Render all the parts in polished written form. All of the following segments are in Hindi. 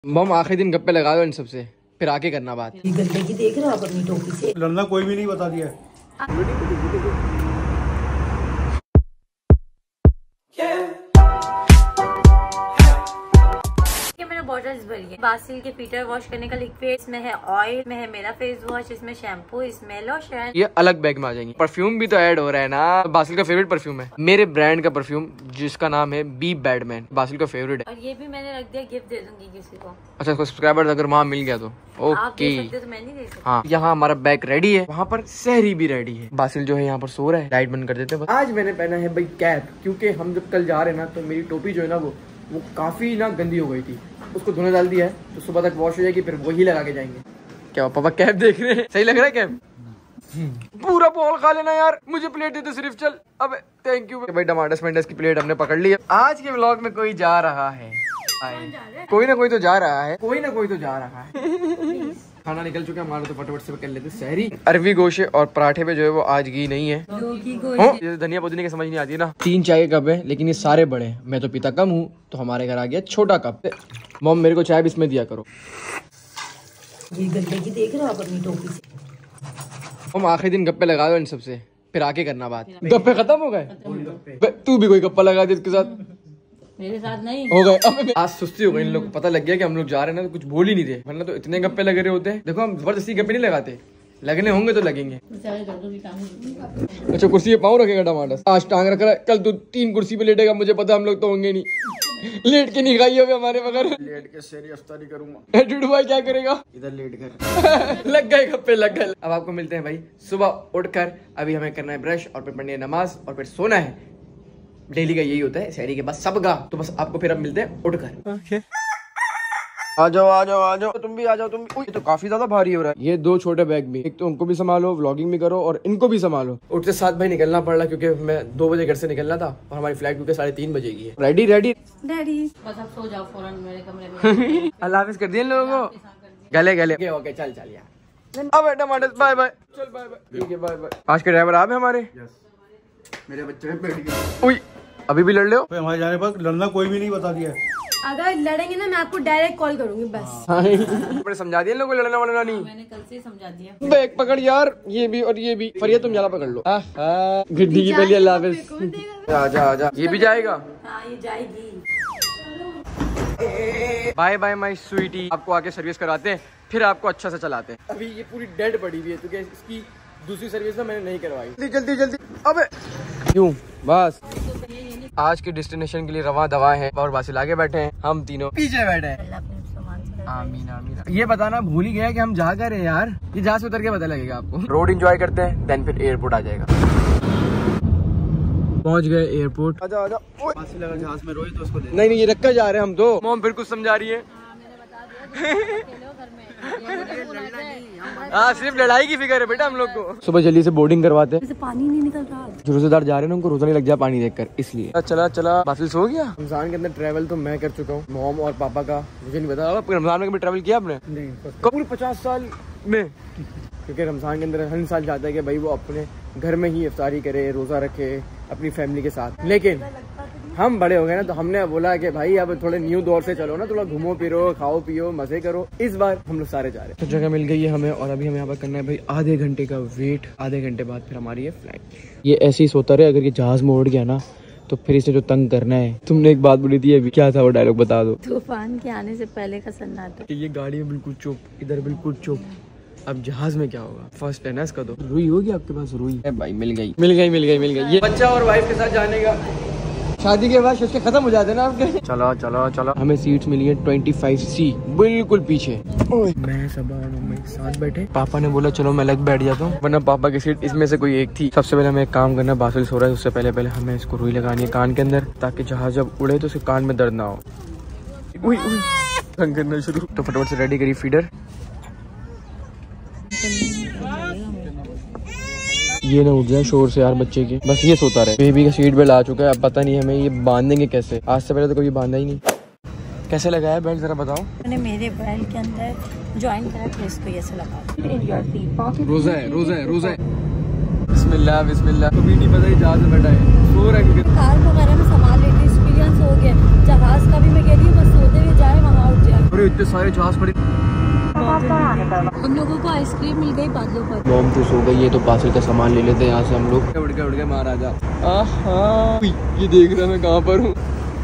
मम आखिरी दिन गप्पे लगा दो इन सबसे, फिर आके करना बात। गंदगी देख रहे हो आप अपनी टोपी से। लड़ना कोई भी नहीं बता दिया। बॉटल्स भरी है। बासिल के पीटर वॉश करने का लिक्विड, इसमें है ऑयल, इसमें है मेरा फेस वॉश, इसमें शैम्पू, इसमें लोशन। ये अलग बैग में आ जाएंगी। परफ्यूम भी तो ऐड हो रहा है ना। बासिल का फेवरेट परफ्यूम है, मेरे ब्रांड का परफ्यूम जिसका नाम है बी बैडमैन, बासिल का फेवरेट है। और ये भी मैंने रख दिया, गिफ्ट दे दूंगी किसी को। अच्छा, सब्सक्राइबर अगर वहाँ मिल गया तो ओके। तो मैं नहीं दे सकती। हाँ, यहाँ हमारा बैग रेडी है, वहाँ पर सहरी भी रेडी है। बासिल जो है यहाँ पर सो रहा है, लाइट बंद कर देते हैं। आज मैंने पहना है भाई कैप, क्योंकि हम जब कल जा रहे हैं ना तो मेरी टोपी जो है ना वो काफी ना गंदी हो गई थी। उसको धोने डाल दिया है तो सुबह तक वॉश हो जाएगी, फिर वही लगा के जाएंगे। क्या पापा कैप देख रहे हैं? सही लग रहा है कैप? पूरा बॉल खा लेना यार, मुझे प्लेट दे दो सिर्फ। चल अब थैंक यू भाई। टमाटर स्पेंडर्स की प्लेट हमने पकड़ ली है। आज के व्लॉग में कोई जा रहा है, कोई ना कोई तो जा रहा है, कोई ना कोई तो जा रहा है। खाना निकल चुका है हमारा, तो फटाफट से कर लेते सहरी। अरवी गोशे और पराठे पे जो है वो आज घी नहीं है। ये धनिया पुदीने की समझ नहीं आती ना। 3 चाय के कप है, लेकिन ये सारे बड़े हैं। मैं तो पीता कम हूँ, तो हमारे घर आ गया छोटा कप। मॉम मेरे को चाय भी इसमें दिया करो। ये गंदगी देख रहे हो आप अपनी टोपी से। हम आखिरी दिन गप्पे लगा दो इन सबसे, फिर आके करना बात। गप्पे खत्म हो गए? तू भी कोई गप्पा लगा दे इसके साथ। मेरे साथ नहीं हो गए। आज सुस्ती हो गई, इन लोग को पता लग गया कि हम लोग जा रहे हैं ना, तो कुछ बोल ही नहीं थे, वरना तो इतने गप्पे लगे रहे होते हैं। देखो हम जबरदस्ती गप्पे नहीं लगाते, लगने होंगे तो लगेंगे। अच्छा, कुर्सी पे पाँव रखेगा टमाटर? आज टांग रख रहा है, कल तू 3 कुर्सी पे लेटेगा, मुझे पता हम लोग तो होंगे नहीं। लेट के नहीं खाई होगी हमारे बगैर। लेट के शेरी अफ्तारी करूंगा। डूडू भाई क्या करेगा? इधर लेट कर। लग गए गप्पे, लग गए। अब आपको मिलते हैं भाई सुबह उठकर। अभी हमें करना है ब्रश और फिर पढ़नी है नमाज और फिर सोना है। डेली का यही होता है शहरी के बाद सबका। तो बस आपको फिर अब मिलते हैं उठकर। आ जाओ आ जाओ आ जाओ, तुम भी आ जाओ। तुम भी। ये तो काफी ज्यादा भारी हो रहा है। ये 2 छोटे बैग भी, एक तो उनको भी संभालो, व्लॉगिंग भी करो और इनको भी संभालो। उठते 7 भाई निकलना पड़ रहा, क्योंकि मैं 2 बजे घर से निकलना था और हमारी फ्लाइट क्योंकि 3:30 बजे की है। रेडी रेडी डैडी, बस अब सो जाओ फौरन मेरे कमरे में। अल्लाह हाफिज कर दिए लोगों को। गले गले ओके चल चल यार। अब बेटा मानस बाय बाय। चल बाय बाय। ठीक है बाय बाय। आज के ड्राइवर आप हैं हमारे। मेरे बच्चे बैठ गए। अभी भी लड़ ले हो? हमारे जाने पर लड़ना कोई भी नहीं बता दिया। अगर लड़ेंगे ना मैं आपको डायरेक्ट कॉल करूंगी बस। मैंने समझा दिया लोगों को लड़ना वड़ना नहीं। मैंने कल से समझा दिया। बैग पकड़ यार, ये भी और ये भी। फरिया तुम ज्यादा पकड़ लो। गिड्डी की पहले अल्लाह हाफिज। आजा आजा, ये भी जाएगा। हाँ ये जाएगी। Bye bye my sweetie. आपको आके सर्विस कराते हैं, फिर आपको अच्छा से चलाते हैं। अभी ये पूरी डेड पड़ी हुई है, क्योंकि इसकी दूसरी सर्विस ना मैंने नहीं करवाई। जल्दी जल्दी जल्दी। अबे क्यों? बस आज के डेस्टिनेशन के लिए रवा दवा है और बासिल आगे बैठे हैं, हम तीनों पीछे बैठे हैं। आमीन आमीन। ये बताना भूल ही गया कि हम जा कर रहे हैं यार। ये जहाज से उतर के पता लगेगा आपको। रोड एंजॉय करते हैं, देन फिर एयरपोर्ट आ जाएगा। पहुंच गए एयरपोर्ट। आजा आजा। जहाज में रोई तो उसको नहीं नहीं, ये रख कर जा रहे हैं हम तो। मॉम फिर कुछ समझा रही है। हाँ, सिर्फ लड़ाई की फिक्र है बेटा हम लोग को। सुबह जल्दी से बोर्डिंग करवाते हैं। पानी नहीं निकल रहा। जो रोजेदार जा रहे हैं ना, उनको रोजा नहीं लग जाए पानी देखकर, इसलिए। चला चला बासिल सो गया। रमजान के अंदर ट्रैवल तो मैं कर चुका हूँ, मॉम और पापा का मुझे नहीं पता। रमजान में कभी ट्रैवल किया आपने? नहीं। कबूल 50 साल में, क्योंकि रमजान के अंदर हर इंसान चाहता है कि भाई वो अपने घर में ही इफ्तारी करे, रोजा रखे अपनी फैमिली के साथ। लेकिन हम बड़े हो गए ना, तो हमने बोला कि भाई अब थोड़े न्यू दौर से चलो ना, थोड़ा घूमो फिरो, खाओ पियो, मजे करो। इस बार हम लोग सारे जा रहे हैं। तो जगह मिल गई है हमें, और अभी हमें यहाँ पर करना है भाई आधे घंटे का वेट। आधे घंटे बाद फिर हमारी ये फ्लाइट। ये ऐसे ही सोता रहे, अगर ये जहाज में उड़ गया ना तो फिर इसे जो तंग करना है। तुमने एक बात बोली थी अभी, क्या था वो डायलॉग बता दो। तूफान के आने से पहले का सन्नाटा। ये गाड़ी में बिल्कुल चुप, इधर बिल्कुल चुप। अब जहाज में क्या होगा? फर्स्ट है ना इसका। तो रुई होगी आपके पास? रुई भाई मिल गई मिल गई मिल गई मिल गई। ये बच्चा और वाइफ के साथ जाने का। शादी के बाद उसके खत्म हो जाते ना आपके। चलो चलो चलो। हमें सीट्स मिली है 25C, बिल्कुल पीछे। मैं सब साथ बैठे। पापा ने बोला चलो मैं अलग बैठ जाता हूँ, वरना पापा की सीट इसमें से कोई एक थी। सबसे पहले हमें एक काम करना, बासिल सो रहा है, उससे पहले पहले हमें इसको रुई लगानी है कान के अंदर, ताकि जहाज जब उड़े तो उसके कान में दर्द ना हो। तंग करना शुरू। तो फटाफट से रेडी करी फीडर। ये ना उठ जाए शोर से यार बच्चे के, बस ये सोता रहे। बेबी का सीट बेल्ट आ चुका है, अब पता नहीं हमें ये बांधेंगे कैसे। आज से पहले तो कभी बांधा ही नहीं। कैसे लगाया बेल्ट जरा बताओ। मैंने मेरे बेल्ट के अंदर ज्वाइन करा के इसको ऐसे लगा। रोजा है रोजा है रोजा है। बिस्मिल्लाह बिस्मिल्लाह। कभी नहीं पता जहाज में बैठा है, सो रहा है। कार वगैरह में संभाल लेते, एक्सपीरियंस सो गए। जहाज का भी मैं कह रही हूँ बस सोते हुए जाए, वहाँ उठ जाए। अरे इतने सारे जहाज पड़े। हम लोगों को आइसक्रीम मिल गई बादलों पर। मॉम तो सो गई है, तो पार्सल का सामान ले लेते हैं यहाँ से हम लोग। उड़ गए महाराजा। ये देख रहा मैं कहाँ पर हूँ।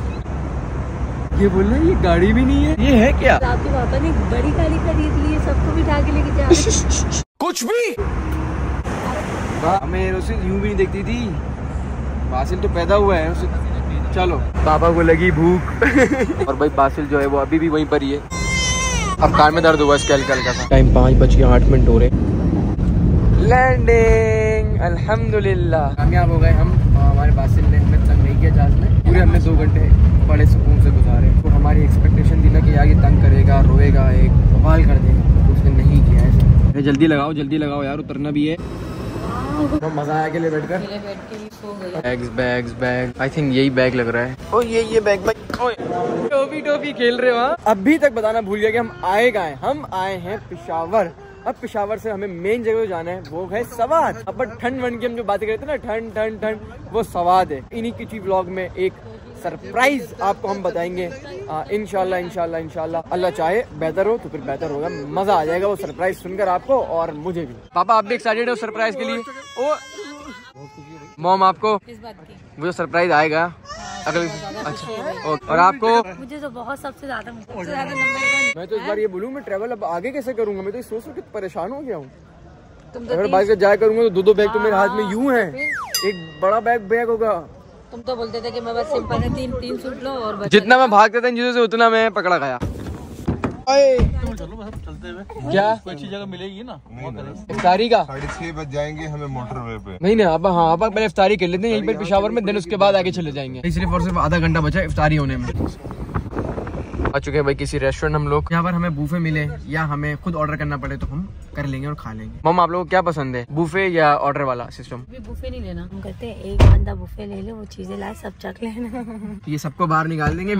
ये बोल रहा है ये गाड़ी भी नहीं है, ये है क्या? आपके पापा ने बड़ी गाड़ी खरीद ली है, सबको बिठा के लेके जा रहे। कुछ भी हमें उसे यूं भी नहीं देखती थी। बासिल तो पैदा हुआ है उसे। चलो पापा को लगी भूख और भाई बासिल जो है वो अभी भी वहीं पर ही है। अब कान में दर्द हुआ इसके हल्का सा। टाइम 5:08 हो रहे। लैंडिंग अल्हम्दुलिल्लाह कामयाब हो गए हम। हमारे बासिल ने हमें तंग नहीं किया जहाज में। पूरे हमने 2 घंटे बड़े सुकून से गुजारे। तो हमारी एक्सपेक्टेशन थी ना कि यार ये तंग करेगा, रोएगा, एक बवाल कर देगा, तो उसने नहीं किया ऐसा। जल्दी लगाओ यार, उतरना भी है। तो मजा आया के लिए बैठकर। बैग आई थिंक यही बैग लग रहा है। ओ ये बैग टोपी खेल रहे हो। अभी तक बताना भूल गया कि हम आए कहाँ हैं। हम आए हैं पेशावर। अब पेशावर से हमें मेन जगह जाना है, वो है सवाद। अब ठंड वंड की हम जो बातें करते हैं ना, ठंड वो सवाद है। इन्हीं किसी व्लॉग में एक सरप्राइज आपको हम बताएंगे। इंशाल्लाह अल्लाह चाहे बेहतर हो तो फिर बेहतर होगा। मजा आ जाएगा वो सरप्राइज सुनकर आपको और मुझे भी। पापा आप भी एक्साइटेड हो सरप्राइज के लिए? ओ मॉम आपको इस बात की वो जो सरप्राइज आएगा अगले। अच्छा और आपको? मुझे तो बहुत सबसे ज्यादा नंबर 1। मैं तो इस बार ये बोलूँ मैं ट्रैवल अब आगे कैसे करूंगा। मैं तो सोच के परेशान हो गया हूँ। तुम तो अगर बाइक से जाया करूंगा तो 2 बैग तो मेरे हाथ में यूं है। एक बड़ा बैग होगा। तुम तो बोलते थे कि मैं बस सिंपल है 3 सूट लो और बस। जितना मैं भागता था इन चीजों से उतना मैं पकड़ा गया। चलते हुए क्या कोई अच्छी जगह मिलेगी ना? इफ्तारी का 6:30 बज जाएंगे हमें मोटरवे पे। नहीं अब हाँ अब पहले इफ्तारी कर लेते हैं यहीं पर पेशावर में, देन उसके बाद आगे चले जाएंगे। सिर्फ और सिर्फ आधा घंटा बचा इफ्तारी होने में। आ चुके हैं भाई किसी रेस्टोरेंट हम लोग। यहाँ पर हमें बूफे मिले या हमें खुद ऑर्डर करना पड़े तो हम कर लेंगे और खा लेंगे। मम आप लोगों को क्या पसंद है, बूफे या ऑर्डर वाला सिस्टम? बूफे नहीं लेना, हम कहते हैं एक बंदा बूफे ले ले, वो चीजें लाए सब चख लेना। ये सबको बाहर निकाल देंगे।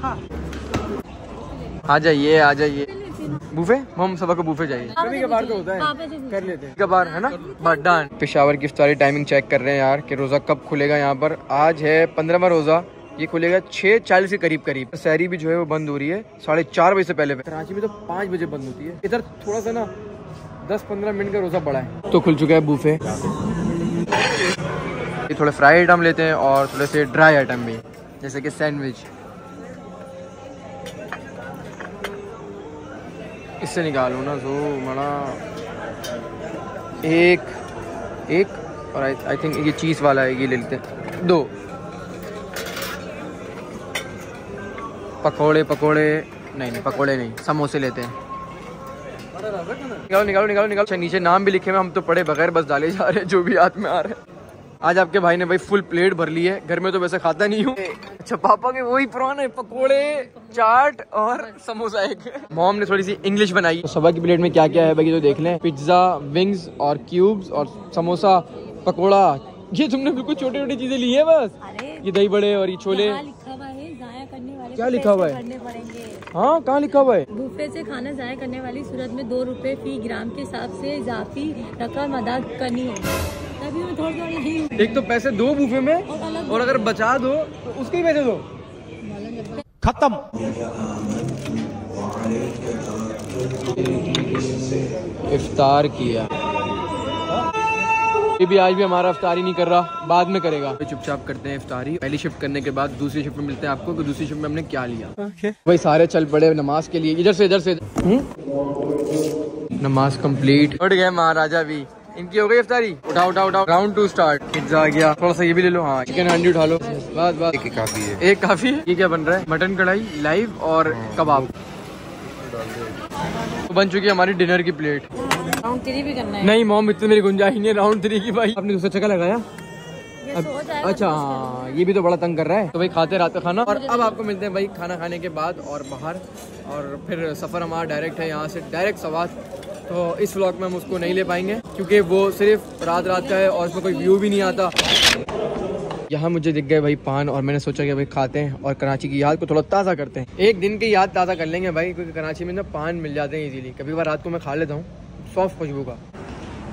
आ जाइए बूफे। हम सबको बूफे चाहिए। कभी कभार तो होता है कर लेते हैं कभार, है ना। बट पेशावर की इफ्तारी टाइमिंग चेक कर रहे हैं यार कि रोजा कब खुलेगा। यहाँ पर आज है 15वां रोजा, ये खुलेगा 6:40 के करीब। सहरी भी जो है वो बंद हो रही है 4:30 बजे से पहले। कराची में तो 5 बजे बंद होती है। इधर थोड़ा सा ना 10-15 मिनट का रोजा बड़ा है। तो खुल चुका है बूफे। ये थोड़े फ्राई आइटम लेते हैं और थोड़े से ड्राई आइटम भी, जैसे कि सैंडविच। इससे निकालो ना जो मना एक और आई थिंक ये चीज वाला है, ये ले लेते हैं 2 पकोड़े नहीं पकोड़े नहीं, समोसे लेते हैं। निकालो। अच्छा नीचे नाम भी लिखे हुए, हम तो पढ़े बगैर बस डाले जा रहे हैं जो भी हाथ में आ रहा है। आज आपके भाई ने भाई फुल प्लेट भर ली है। घर में तो वैसे खाता नहीं हूँ। अच्छा पापा के वही पुराने पकोड़े, चाट और समोसा एक। मॉम ने थोड़ी सी इंग्लिश बनाई। तो सबा की प्लेट में क्या क्या है भाई तो देख लें। पिज्जा, विंग्स और क्यूब्स और समोसा, पकोड़ा। ये तुमने बिल्कुल छोटी चीजें ली है बस। ये दही बड़े और ये छोले। क्या लिखा हुआ है? हाँ कहाँ लिखा हुआ है? बूफे से खाना जाया करने वाली सूरत में 2 रुपए फी ग्राम के हिसाब से इजाफी रकम अदा करनी होगी। तभी मैं थोड़ा एक तो पैसे दो बूफे में और अगर बचा दो तो उसके ही पैसे दो। खत्म। इफ्तार किया। ये भी आज भी हमारा इफ्तारी नहीं कर रहा, बाद में करेगा। चुपचाप करते हैं इफ्तारी। पहली शिफ्ट करने के बाद दूसरी शिफ्ट में मिलते हैं आपको कि दूसरी शिफ्ट में हमने क्या लिया। भाई सारे चल पड़े नमाज के लिए। इधर से नमाज कंप्लीट। उठ गए महाराजा भी। इनकी हो गई इफ्तारी। उठाओ राउंड 2 स्टार्ट। पिज्जा आ गया। थोड़ा सा ये भी ले लो। हाँ चिकन हांडी उठा लो। बस एक काफी है। एक काफी है। ये क्या बन रहा है? मटन कढ़ाई लाइव और कबाब। तो बन चुकी है हमारी डिनर की प्लेट। राउंड 3 भी करना है। नहीं मॉम इतनी मेरी गुंजाइश नहीं है राउंड 3 की। भाई आपने दूसरा चक्कर लगाया। अच्छा हाँ ये भी तो बड़ा तंग कर रहा है। तो भाई खाते रात का खाना। और अब आपको मिलते हैं भाई खाना खाने के बाद और बाहर। और फिर सफर हमारा डायरेक्ट है यहाँ से डायरेक्ट सवाद। तो इस व्लॉग में हम उसको नहीं ले पाएंगे क्योंकि वो सिर्फ रात का है और उसमें कोई व्यू भी नहीं आता। यहाँ मुझे दिख गए भाई पान और मैंने सोचा कि भाई खाते हैं और कराची की याद को थोड़ा ताज़ा करते हैं। एक दिन की याद ताज़ा कर लेंगे भाई, क्योंकि कराची में ना पान मिल जाते हैं इजीली। कभी बार रात को मैं खा लेता हूँ सॉफ्ट खुशबू का।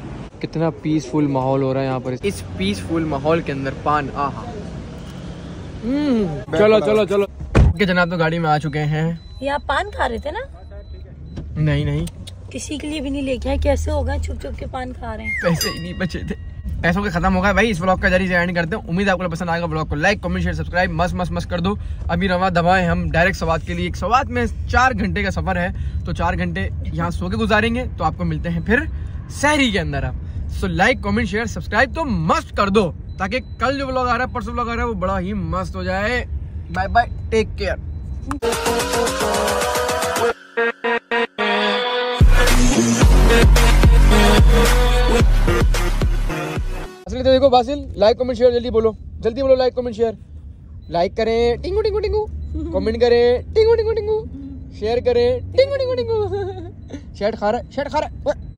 कितना पीसफुल माहौल हो रहा है यहाँ पर। इस पीसफुल माहौल के अंदर पान, आहा चलो चलो चलो के जनाब तो गाड़ी में आ चुके हैं। ये आप पान खा रहे थे ना? नहीं नहीं, किसी के लिए भी नहीं लेके आए, कैसे हो गए छुप छुप के पान खा रहे हैं? पैसे ही नहीं बचे थे, पैसों के खत्म हो गए भाई। इस व्लॉग का जरिए से एंड करते हैं। उम्मीद है आपको पसंद आएगा। व्लॉग को लाइक कमेंट शेयर सब्सक्राइब मस्त मस्त मस्त कर दो। अभी रवा दबाएं हम डायरेक्ट सवात के लिए। एक सवात में 4 घंटे का सफर है, तो 4 घंटे यहाँ सो के गुजारेंगे। तो आपको मिलते हैं फिर शहरी के अंदर। आप so like comment share subscribe तो मस्त कर दो, ताकि कल जो व्लॉग आ रहा है, परसों व्लॉग आ रहा है, वो बड़ा ही मस्त हो जाए। Bye bye, take care. असली तो देखो बासिल, लाइक कमेंट शेयर जल्दी बोलो, जल्दी बोलो लाइक कमेंट शेयर। लाइक करें टिंगू टिंगू टिंगू, कमेंट करें टिंगू टिंगू टिंगू, शेयर करें टिंगू टिंगू टिंगू। शर्ट खा रहा है, शर्ट खा रहा है।